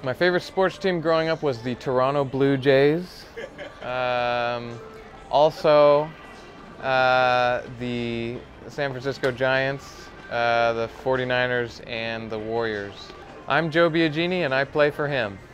My favorite sports team growing up was the Toronto Blue Jays. Also, the San Francisco Giants, the 49ers, and the Warriors. I'm Joe Biagini, and I play for him.